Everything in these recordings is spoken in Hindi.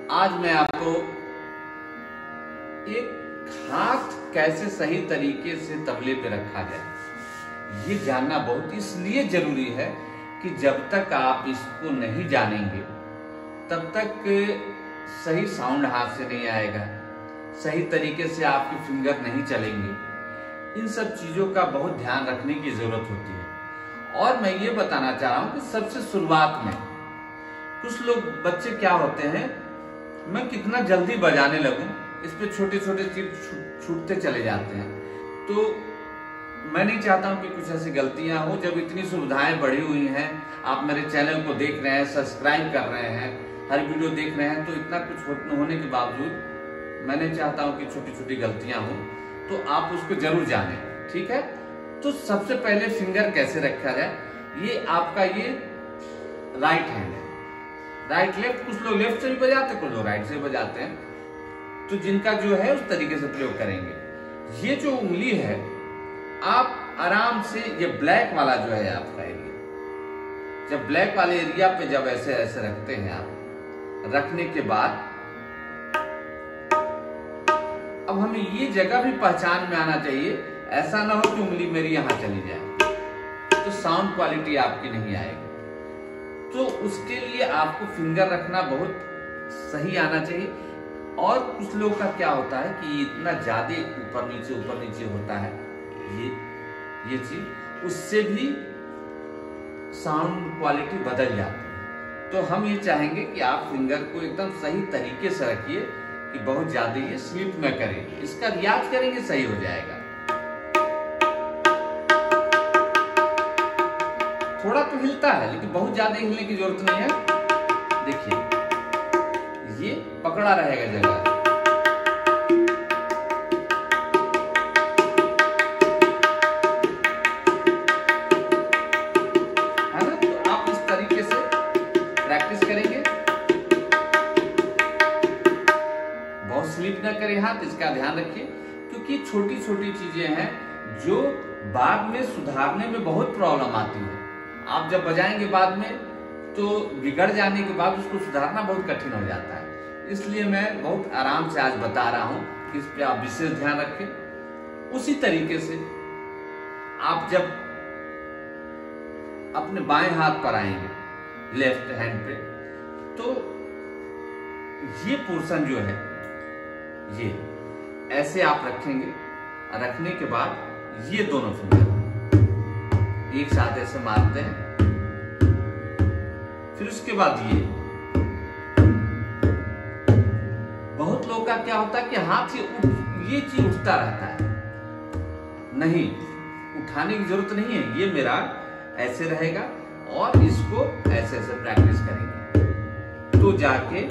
आज मैं आपको एक हाथ कैसे सही तरीके से तबले पे रखा जाए ये जानना बहुत इसलिए जरूरी है कि जब तक आप इसको नहीं जानेंगे तब तक सही साउंड हाथ से नहीं आएगा, सही तरीके से आपके फिंगर नहीं चलेंगे। इन सब चीजों का बहुत ध्यान रखने की जरूरत होती है। और मैं ये बताना चाह रहा हूं कि सबसे शुरुआत में कुछ लोग बच्चे क्या होते हैं, मैं कितना जल्दी बजाने लगूं, इस पे छोटे छोटे चीज छूटते चले जाते हैं। तो मैं नहीं चाहता हूं कि कुछ ऐसी गलतियां हो। जब इतनी सुविधाएं बढ़ी हुई हैं, आप मेरे चैनल को देख रहे हैं, सब्सक्राइब कर रहे हैं, हर वीडियो देख रहे हैं, तो इतना कुछ होने के बावजूद मैं नहीं चाहता हूं कि छोटी छोटी गलतियां हो, तो आप उसको जरूर जानें। ठीक है, तो सबसे पहले फिंगर कैसे रखा जाए। ये आपका ये राइट हैंड है, राइट लेफ्ट, कुछ लोग लेफ्ट से भी बजाते हैं, कुछ लोग राइट से बजाते हैं, तो जिनका जो है उस तरीके से प्रयोग करेंगे। ये जो उंगली है आप आराम से, ये ब्लैक वाला जो है आपका एरिया, जब ब्लैक वाले एरिया पे जब ऐसे ऐसे रखते हैं आप, रखने के बाद अब हमें ये जगह भी पहचान में आना चाहिए। ऐसा ना हो कि उंगली मेरी यहां चली जाए, तो साउंड क्वालिटी आपकी नहीं आएगी। तो उसके लिए आपको फिंगर रखना बहुत सही आना चाहिए। और कुछ लोग का क्या होता है कि इतना ज्यादा ऊपर नीचे होता है, ये चीज, उससे भी साउंड क्वालिटी बदल जाती है। तो हम ये चाहेंगे कि आप फिंगर को एकदम सही तरीके से रखिए कि बहुत ज्यादा ये स्लिप न करे। इसका रियाज करेंगे सही हो जाएगा। थोड़ा तो हिलता है लेकिन बहुत ज्यादा हिलने की जरूरत नहीं है। देखिए ये पकड़ा रहेगा जगह। है ना, तो आप इस तरीके से प्रैक्टिस करेंगे, बहुत स्लिप ना करे हाथ, इसका ध्यान रखिए। क्योंकि छोटी छोटी चीजें हैं जो बाद में सुधारने में बहुत प्रॉब्लम आती है। आप जब बजाएंगे बाद में तो बिगड़ जाने के बाद उसको सुधारना बहुत कठिन हो जाता है। इसलिए मैं बहुत आराम से आज बता रहा हूं कि इस पे आप विशेष ध्यान रखें। उसी तरीके से आप जब अपने बाएं हाथ पर आएंगे लेफ्ट हैंड पे, तो ये पोर्शन जो है ये ऐसे आप रखेंगे। रखने के बाद ये दोनों फिंगर एक साथ ऐसे मारते हैं, फिर उसके बाद बहुत लोगों का क्या होता है कि हाथ से ये चीज उठता रहता है। नहीं, उठाने की जरूरत नहीं है, ये मेरा ऐसे रहेगा और इसको ऐसे ऐसे प्रैक्टिस करेंगे तो जाके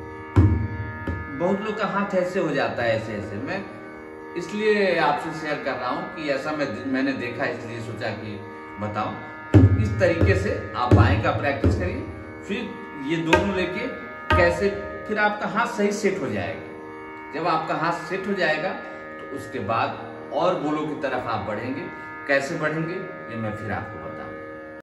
बहुत लोग का हाथ ऐसे हो जाता है, ऐसे ऐसे। मैं इसलिए आपसे शेयर कर रहा हूं कि ऐसा मैंने देखा, इसलिए सोचा कि बताऊं। इस तरीके से आप बाएं का प्रैक्टिस करिए, फिर ये दोनों लेके कैसे, फिर आपका हाथ सही सेट हो जाएगा। जब आपका हाथ सेट हो जाएगा तो उसके बाद और बोलों की तरफ आप बढ़ेंगे। कैसे बढ़ेंगे ये मैं फिर आपको